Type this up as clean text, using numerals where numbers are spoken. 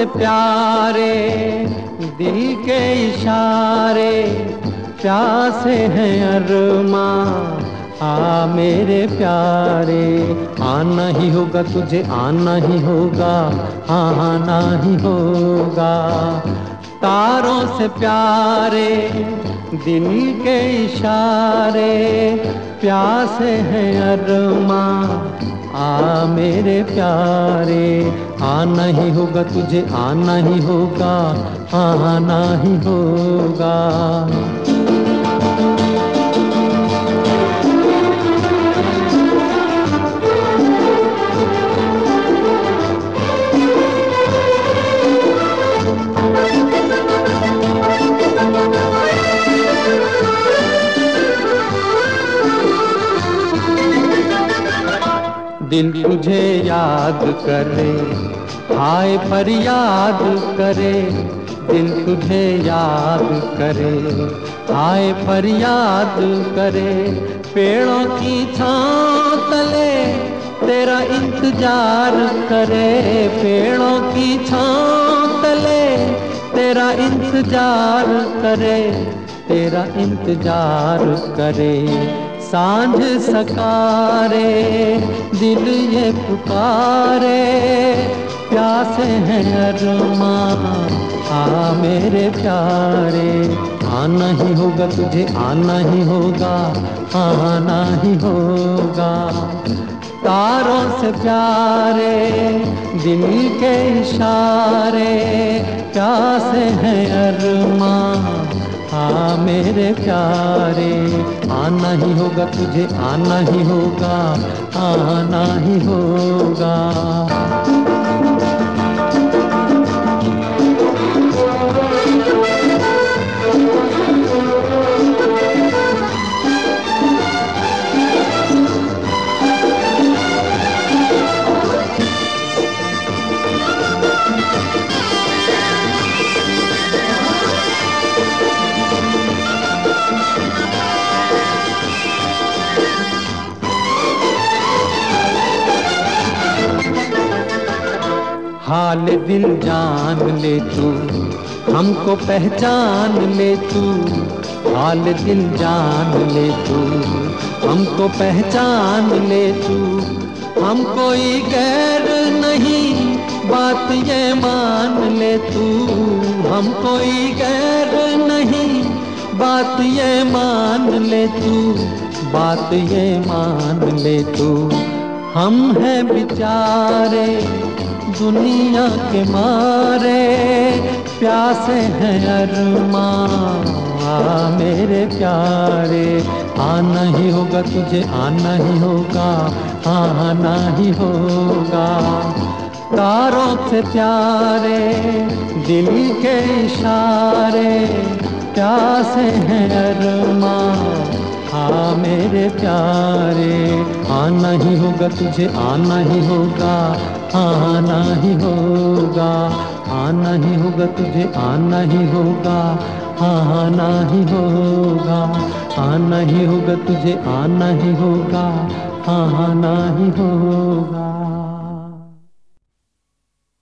से प्यारे दिल के इशारे, प्यासे हैं अरमां आ मेरे प्यारे। आना ही होगा तुझे, आना ही होगा, आना ही होगा। तारों से प्यारे दिल के इशारे, प्यासे हैं अरमां आ मेरे प्यारे। आना ही होगा तुझे, आना ही होगा, आना ही होगा। दिल तुझे याद करे, हाय फरियाद करे। दिल तुझे याद करे, हाय फरियाद करे। पेड़ों की छांव तले तेरा इंतजार करे, पेड़ों की छांव तले तेरा इंतजार करे, तेरा इंतजार करे। सांझ सकारे दिल ये पुकारे, प्यासे हैं अरमां आ मेरे प्यारे। आना ही होगा तुझे, आना ही होगा, आना ही होगा। तारों से प्यारे दिल के इशारे, प्यासे हैं अरमां आ मेरे प्यारे। आना ही होगा तुझे, आना ही होगा, आना ही होगा। हाल दिल जान ले तू, हमको पहचान ले तू। हाल दिल जान ले तू, हमको पहचान ले तू। हम कोई गैर नहीं, बात ये मान ले तू। हम कोई गैर नहीं, बात ये मान ले तू, बात ये मान ले तू। हम हैं बेचारे दुनिया के मारे, प्यासे हैं अरमां आ मेरे प्यारे। आना ही होगा तुझे, आना ही होगा, आना ही होगा। तारों से प्यारे दिल के इशारे, प्यासे हैं अरमां आ मेरे प्यारे। आना ही होगा तुझे, आना ही होगा, आना ही होगा। आना ही होगा तुझे, आना ही होगा, आना ही होगा। आना ही होगा तुझे, आना ही होगा, आना ही होगा।